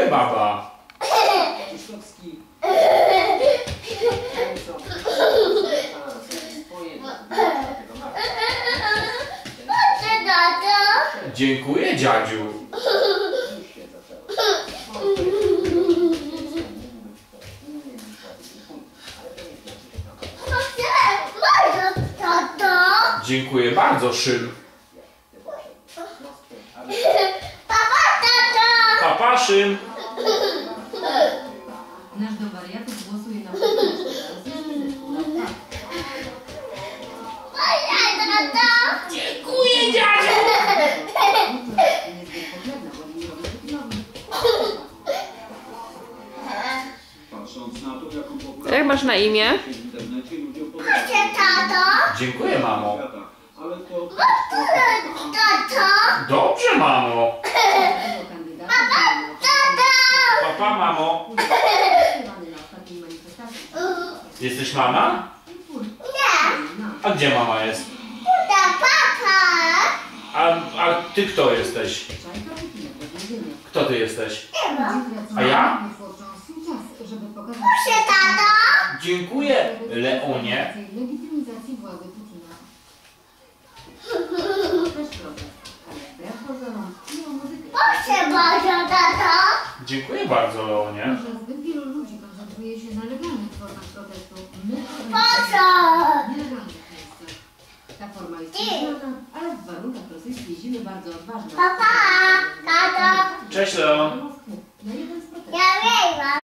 baba. Dziękuję, dziadziu. Dziękuję bardzo, Szym. Papa, Szym. Nasz do wariatów głosuje na Dziękuję, dziadziu. Jak masz na imię? Dziękuję, mamo. Dobrze, mamo. Papa, mamo. Jesteś mama? A gdzie mama jest? A ty kto jesteś? Kto ty jesteś? A ja? Dziękuję, Leonie. Dziękuję bardzo, Leonie. Zbyt wielu ludzi koncentruje się na legalnych formach protestu. My nielegalnych miejscach. Ta forma jest legalna, ale w warunkach rosyjskiej zimy bardzo odważna. Cześć, Leo.